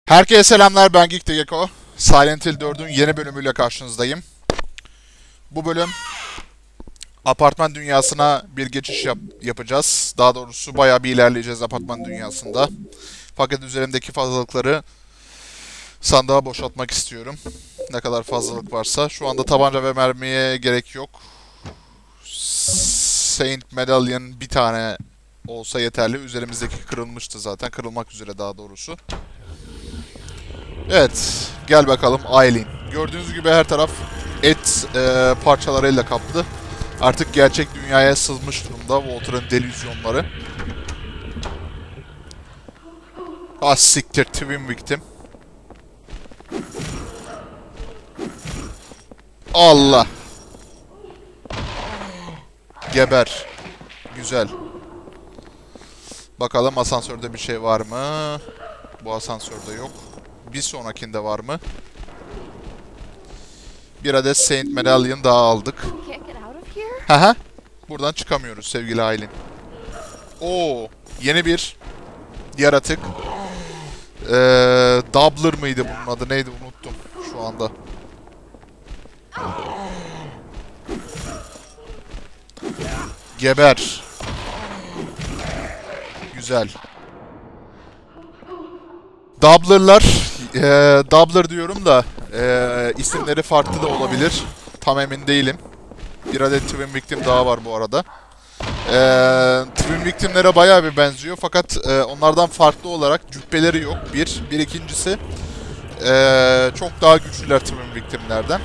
Herkese selamlar, ben Geek Gecko. Silent Hill 4'ün yeni bölümüyle karşınızdayım. Bu bölüm apartman dünyasına bir geçiş yapacağız. Daha doğrusu bayağı bir ilerleyeceğiz apartman dünyasında. Fakat üzerimdeki fazlalıkları sandığa boşaltmak istiyorum. Ne kadar fazlalık varsa. Şu anda tabanca ve mermiye gerek yok. Saint Medallion bir tane olsa yeterli. Üzerimizdeki kırılmıştı zaten. Kırılmak üzere daha doğrusu. Evet, gel bakalım Aileen. Gördüğünüz gibi her taraf et parçalarıyla kaplı. Artık gerçek dünyaya sızmış durumda Walter'ın delüzyonları. Ah siktir, Twin Victim. Allah. Geber. Güzel. Bakalım asansörde bir şey var mı? Bu asansörde yok. Bir sonrakinde var mı? Bir adet Saint Medallion daha aldık. Haha. Buradan çıkamıyoruz sevgili Aileen. Oo, yeni bir yaratık. Doubler mıydı bunun adı? Neydi unuttum şu anda. Geber. Güzel. Doubler'lar, Doubler diyorum da isimleri farklı da olabilir. Tam emin değilim. Bir adet Twin Victim daha var bu arada. Twin Victim'lere bayağı bir benziyor fakat onlardan farklı olarak cübbeleri yok. Bir ikincisi çok daha güçlüler Twin Victim'lerden.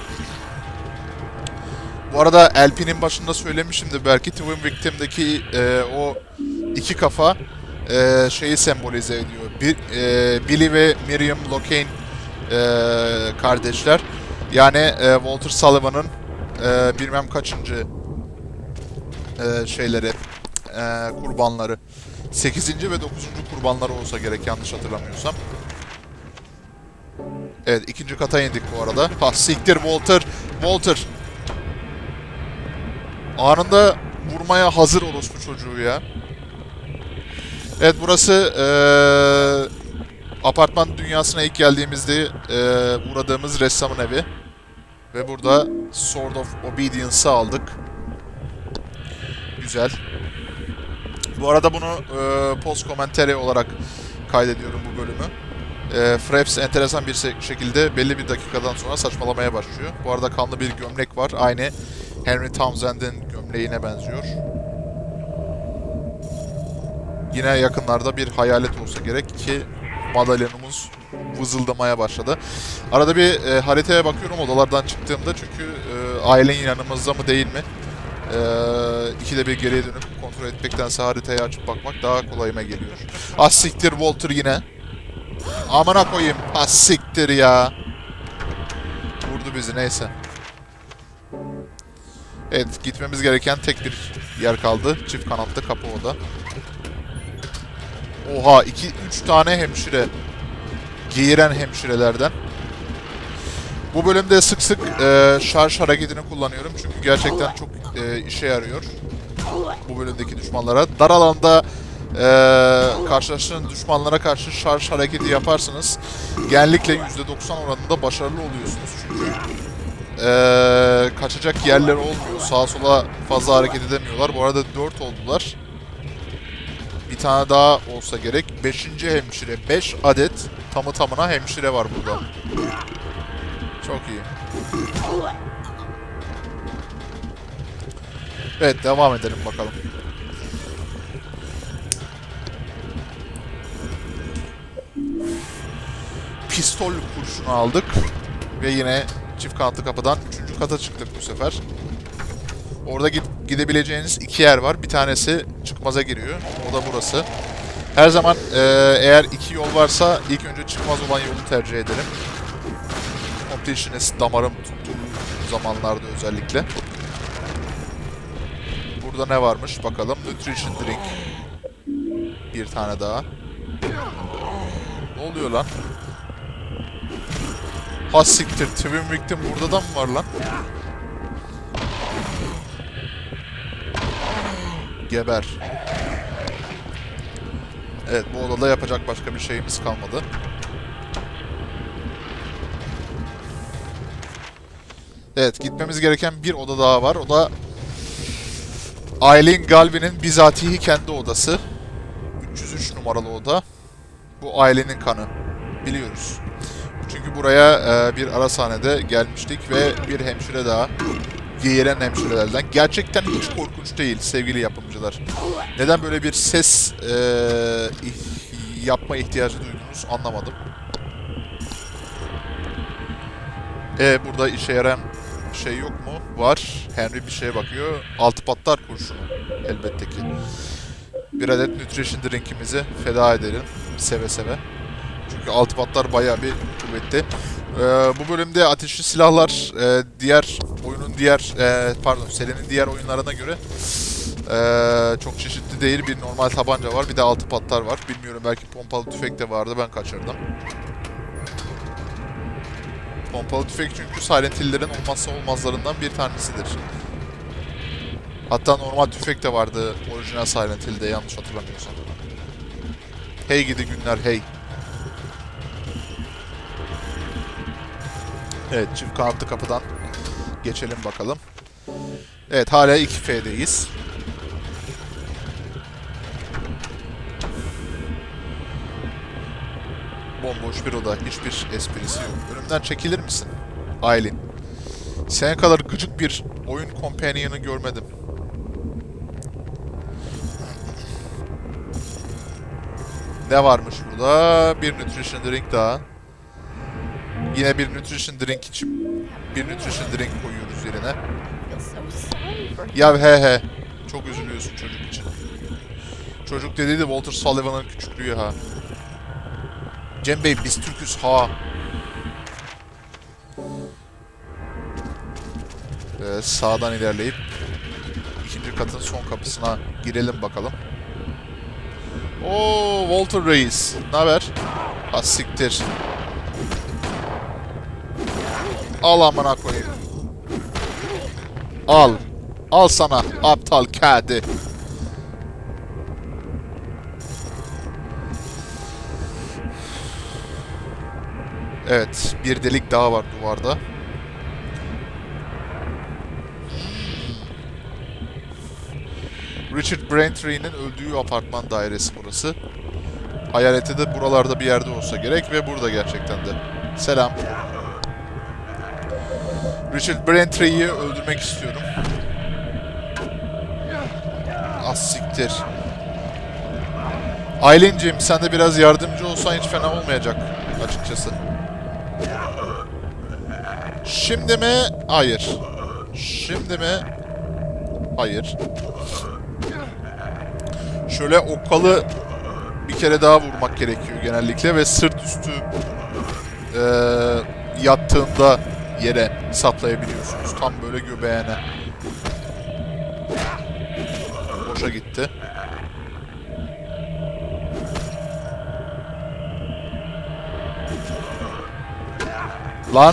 Bu arada LP'nin başında söylemişimdir belki Twin Victim'deki o iki kafa şeyi sembolize ediyor. Billy ve Miriam Locane kardeşler. Yani Walter Sullivan'ın bilmem kaçıncı şeyleri, kurbanları. 8. ve 9. kurbanları olsa gerek yanlış hatırlamıyorsam. Evet, ikinci kata indik bu arada. Ha siktir Walter. Walter. Anında vurmaya hazır orospu çocuğu ya. Evet, burası apartman dünyasına ilk geldiğimizde uğradığımız ressamın evi. Ve burada Sword of Obedience'ı aldık. Güzel. Bu arada bunu post commentary olarak kaydediyorum bu bölümü. Fraps enteresan bir şekilde belli bir dakikadan sonra saçmalamaya başlıyor. Bu arada kanlı bir gömlek var. Aynı Henry Townsend'in gömleğine benziyor. Yine yakınlarda bir hayalet olsa gerek ki madalyonumuz vızıldamaya başladı. Arada bir haritaya bakıyorum odalardan çıktığımda çünkü ailen yanımızda mı değil mi? İkide bir geriye dönüp kontrol etmektense haritayı açıp bakmak daha kolayıma geliyor. Ah siktir Walter yine. Amına koyayım. Ah siktir ya. Vurdu bizi neyse. Evet, gitmemiz gereken tek bir yer kaldı. Çift kanatlı kapı oda. Oha, 2-3 tane hemşire. Geğiren hemşirelerden. Bu bölümde sık sık şarj hareketini kullanıyorum. Çünkü gerçekten çok işe yarıyor. Bu bölümdeki düşmanlara. Dar alanda karşılaştığınız düşmanlara karşı şarj hareketi yaparsanız genellikle %90 oranında başarılı oluyorsunuz. Çünkü kaçacak yerler olmuyor. Sağa sola fazla hareket edemiyorlar. Bu arada 4 oldular. Bir tane daha olsa gerek. 5. hemşire. 5 adet tamı tamına hemşire var burada. Çok iyi. Evet, devam edelim bakalım. Pistol kurşunu aldık. Ve yine çift kanatlı kapıdan 3. kata çıktık bu sefer. Orada gidebileceğiniz 2 yer var. Bir tanesi çıkmaza giriyor. O da burası. Her zaman eğer 2 yol varsa ilk önce çıkmaz olan yolu tercih ederim. Completionist damarım tuttuğu zamanlarda özellikle. Burada ne varmış bakalım. Nutrition drink. Bir tane daha. Ne oluyor lan? Ha siktir. Twin Victim burada da mı var lan? Geber. Evet, bu odada yapacak başka bir şeyimiz kalmadı. Evet, gitmemiz gereken bir oda daha var. O da Eileen Galvin'in bizatihi kendi odası. 303 numaralı oda. Bu ailenin kanı. Biliyoruz. Çünkü buraya bir arasahnede gelmiştik ve bir hemşire daha. Yeğeren hemşirelerden. Gerçekten hiç korkunç değil sevgili yapımcılar. Neden böyle bir ses yapma ihtiyacı duydunuz anlamadım. Burada işe yarayan şey yok mu? Var. Henry bir şeye bakıyor. Altı patlar kurşunu. Elbette ki. Bir adet nutrition drinkimizi feda edelim. Seve seve. Çünkü altı patlar bayağı bir kuvvetli. Bu bölümde ateşli silahlar serinin diğer oyunlarına göre çok çeşitli değil. Bir normal tabanca var, bir de altı patlar var. Bilmiyorum, belki pompalı tüfek de vardı, ben kaçırdım. Pompalı tüfek çünkü Silent Hill'lerin olmazsa olmazlarından bir tanesidir. Hatta normal tüfek de vardı orijinal Silent Hill'de, yanlış hatırlamıyorsam. Hey gidi günler, hey. Evet, çift kanatlı kapıdan geçelim bakalım. Evet, hala 2F'deyiz. Bomboş bir oda, hiçbir esprisi yok. Önümden çekilir misin Eileen? Senin kadar gıcık bir oyun companion'ı görmedim. Ne varmış burada? Bir nutrition drink daha. Yine bir nutrition drink içip bir nutrition drink koyuyoruz yerine. Ya he. Çok üzülüyorsun çocuk için. Çocuk dediği de Walter Sullivan'ın küçüklüğü ha. Cem Bey biz Türk'üz ha. Sağdan ilerleyip ikinci katın son kapısına girelim bakalım. Oo, Walter Reis. Naber? Ha siktir. Al amına koyayım. Al. Al sana aptal kedi. Evet, bir delik daha var duvarda. Richard Braintree'nin öldüğü apartman dairesi burası. Hayaleti de buralarda bir yerde olsa gerek ve burada gerçekten de. Selam. Richard Braintree'yi öldürmek istiyorum. Az siktir. Eileen'cim sen de biraz yardımcı olsan hiç fena olmayacak açıkçası. Şimdi mi? Hayır. Şimdi mi? Hayır. Şöyle okkalı bir kere daha vurmak gerekiyor genellikle ve sırt üstü yattığında yere saplayabiliyorsunuz. Tam böyle göbeğine. Boşa gitti. Lan.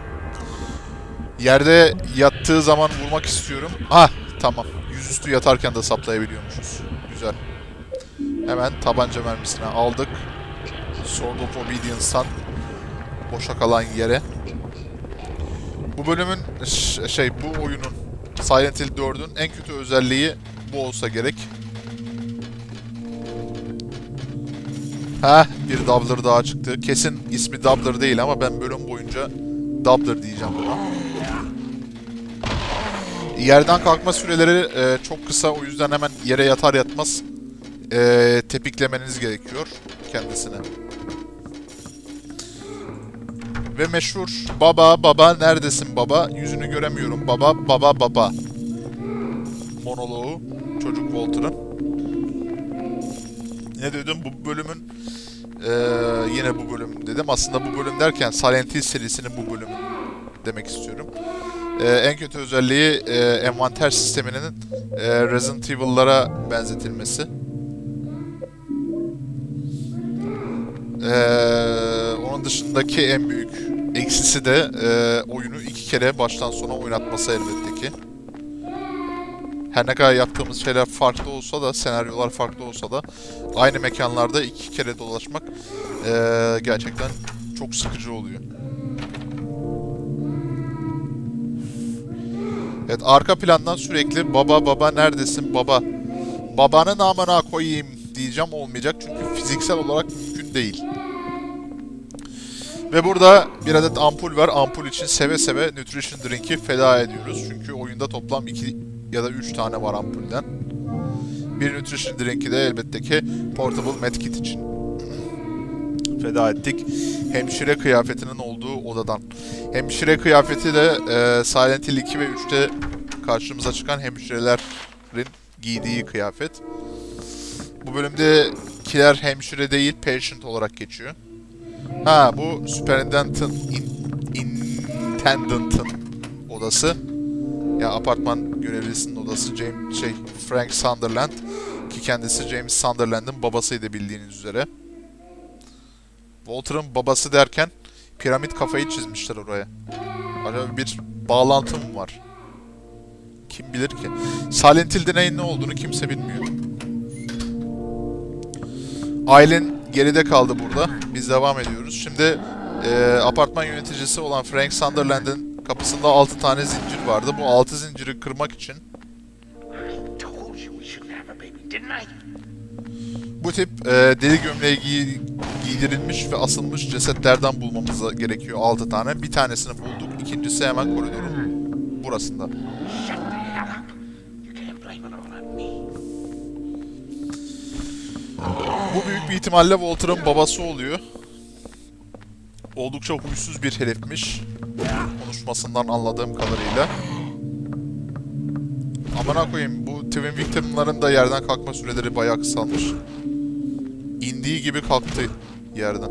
Yerde yattığı zaman vurmak istiyorum. Ah tamam. Yüzüstü yatarken de saplayabiliyormuşuz. Güzel. Hemen tabanca mermisini aldık. Sword of Obedience'tan boşa kalan yere. Bu bölümün bu oyunun Silent Hill 4'ün en kötü özelliği bu olsa gerek. Bir Doubler daha çıktı. Kesin ismi Doubler değil ama ben bölüm boyunca Doubler diyeceğim buna. Yerden kalkma süreleri çok kısa, o yüzden hemen yere yatar yatmaz tepiklemeniz gerekiyor kendisine. Ve meşhur baba neredesin baba, yüzünü göremiyorum baba monoloğu çocuk Walter'ın. Ne dedim bu bölümün yine bu bölüm dedim, aslında bu bölüm derken Silent Hill serisinin bu bölümü demek istiyorum. En kötü özelliği envanter sisteminin Resident Evil'lara benzetilmesi. Onun dışındaki en büyük eksisi de oyunu 2 kere baştan sona oynatması elbette ki. Her ne kadar yaptığımız şeyler farklı olsa da, senaryolar farklı olsa da aynı mekanlarda 2 kere dolaşmak gerçekten çok sıkıcı oluyor. Evet, arka plandan sürekli baba baba neredesin baba, babanın amına koyayım diyeceğim, olmayacak çünkü fiziksel olarak mümkün değil. Ve burada bir adet ampul var. Ampul için seve seve Nutrition Drink'i feda ediyoruz. Çünkü oyunda toplam 2 ya da 3 tane var ampulden. Bir Nutrition Drink'i de elbette ki Portable Medkit için feda ettik. Hemşire kıyafetinin olduğu odadan. Hemşire kıyafeti de Silent Hill 2 ve 3'te karşımıza çıkan hemşirelerin giydiği kıyafet. Bu bölümdekiler hemşire değil, patient olarak geçiyor. Ha, bu Intendant'ın odası. Ya apartman görevlisinin odası. Frank Sunderland, ki kendisi James Sunderland'ın babasıydı bildiğiniz üzere. Walter'ın babası derken piramit kafayı çizmişler oraya. Acaba bir bağlantı mı var? Kim bilir ki? Silent Hill'de neyin ne olduğunu kimse bilmiyor. Ailen geride kaldı burada. Biz devam ediyoruz. Şimdi apartman yöneticisi olan Frank Sunderland'ın kapısında 6 tane zincir vardı. Bu 6 zinciri kırmak için bu tip deli gömleği giydirilmiş ve asılmış cesetlerden bulmamız gerekiyor 6 tane. Bir tanesini bulduk. İkincisi hemen koridorun burasında. Bu büyük bir ihtimalle Walter'ın babası oluyor. Oldukça huysuz bir herifmiş. Konuşmasından anladığım kadarıyla. Amına koyayım, bu Twin Victim'ların da yerden kalkma süreleri bayağı kısalmış. İndiği gibi kalktı yerden.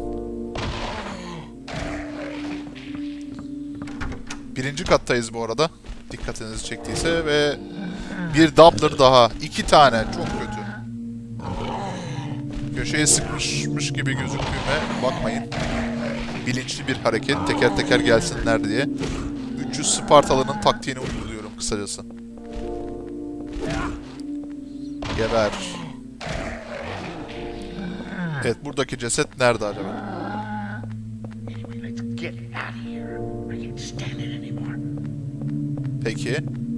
Birinci kattayız bu arada. Dikkatinizi çektiyse ve bir Doubler daha. 2 tane. Çok kötü. Köşeye sıkmışmış gibi gözüktüğüme bakmayın. Bilinçli bir hareket. Teker teker gelsinler diye. 300 Spartalı'nın taktiğini uyguluyorum kısacası. Geber. Evet, buradaki ceset nerede acaba? Peki.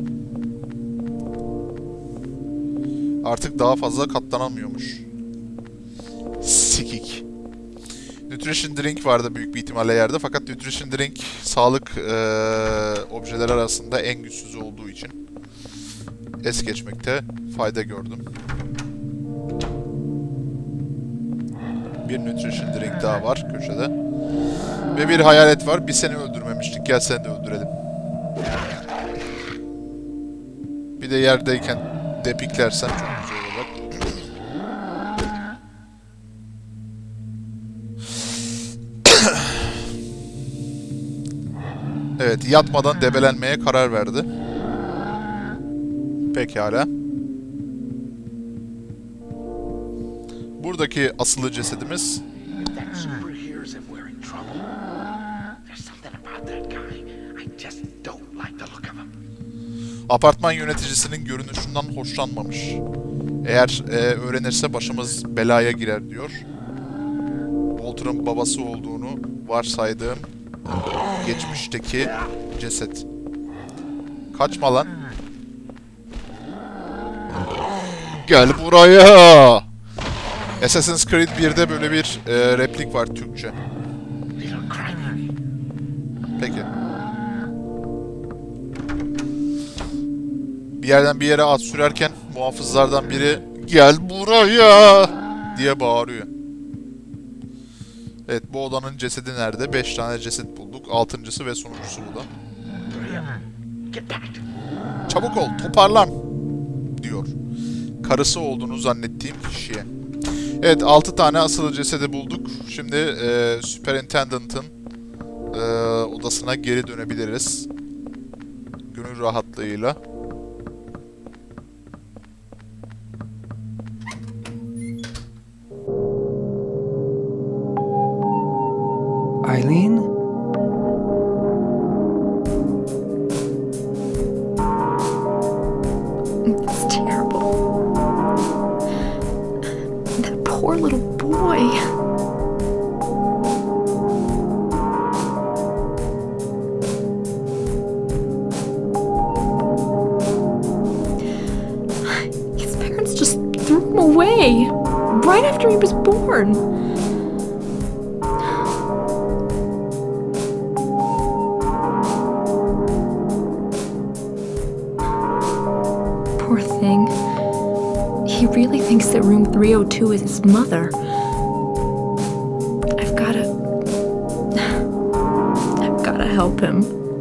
Artık daha fazla katlanamıyormuş. Sikik. Nutrition Drink vardı büyük bir ihtimalle yerde. Fakat Nutrition Drink sağlık objeler arasında en güçsüz olduğu için es geçmekte fayda gördüm. Bir Nutrition Drink daha var köşede. Ve bir hayalet var. Biz seni öldürmemiştik. Gel seni de öldürelim. Bir de yerdeyken depiklersen çok güzel olacak. Evet, yatmadan debelenmeye karar verdi. Pekala. Buradaki asılı cesedimiz. Apartman yöneticisinin görünüşünden hoşlanmamış. Eğer öğrenirse başımız belaya girer diyor. Walter'ın babası olduğunu varsaydığım geçmişteki ceset. Kaçma lan. Gel buraya. Assassin's Creed 1'de böyle bir replik var Türkçe. Peki. Bir yerden bir yere at sürerken muhafızlardan biri gel buraya diye bağırıyor. Evet, bu odanın cesedi nerede? 5 tane ceset bulduk. 6.'sı ve sonuncusu bu da. Çabuk ol, toparlan diyor. Karısı olduğunu zannettiğim kişiye. Evet, 6 tane asılı cesedi bulduk. Şimdi Superintendent'ın odasına geri dönebiliriz. Gönül rahatlığıyla. Eileen? It's terrible. That poor little boy. after he was born. Poor thing. He really thinks that room 302 is his mother. I've gotta help him.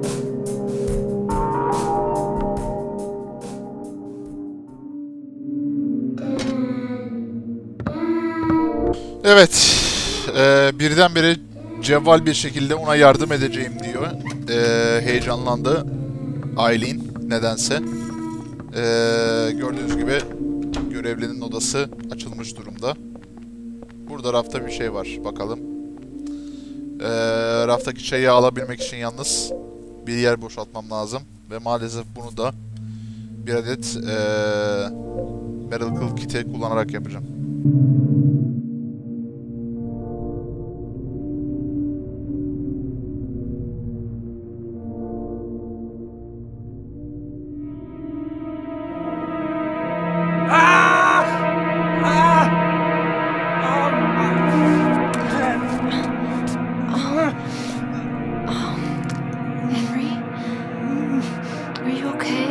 Evet, birdenbire cevval bir şekilde ona yardım edeceğim diyor. Heyecanlandı Eileen nedense. Gördüğünüz gibi görevlinin odası açılmış durumda. Burada rafta bir şey var, bakalım. Raftaki çayı alabilmek için yalnız bir yer boşaltmam lazım. Ve maalesef bunu da bir adet Miracle Kit'i kullanarak yapacağım. Henry? Are you okay?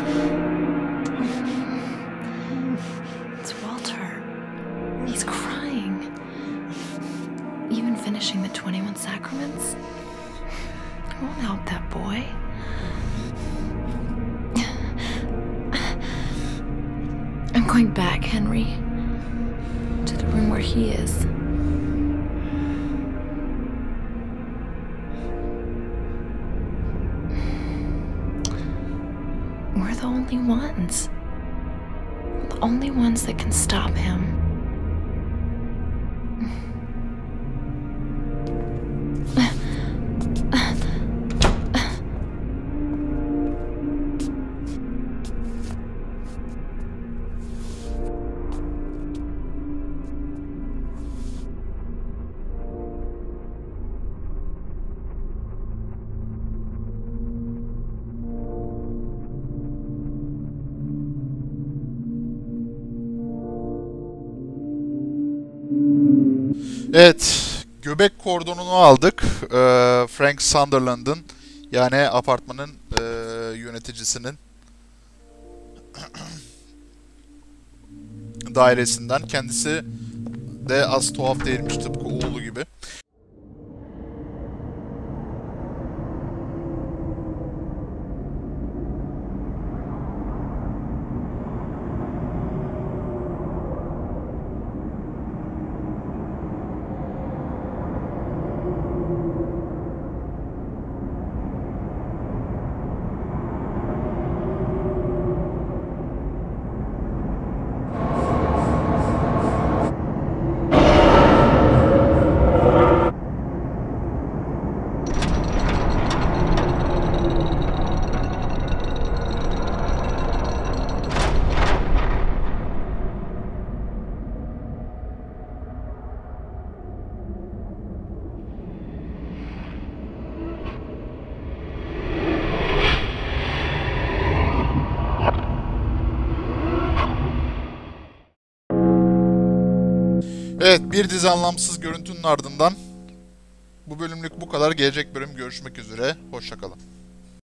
It's Walter. He's crying. Even finishing the 21 sacraments? It won't help that boy. I'm going back, Henry. To the room where he is. We're the only ones. The only ones that can stop him. Evet, göbek kordonunu aldık. Frank Sunderland'ın, yani apartmanın yöneticisinin dairesinden. Kendisi de az tuhaf değilmiş, tıpkı oğlu gibi. Evet, bir dizi anlamsız görüntünün ardından bu bölümlük bu kadar. Gelecek bölüm görüşmek üzere. Hoşça kalın.